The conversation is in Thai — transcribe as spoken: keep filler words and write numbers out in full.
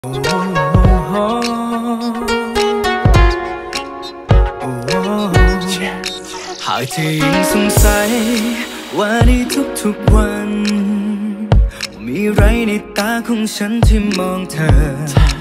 หากเธอยังสงสัยว่าในทุกๆวันมีไรในตาของฉันที่มองเธอ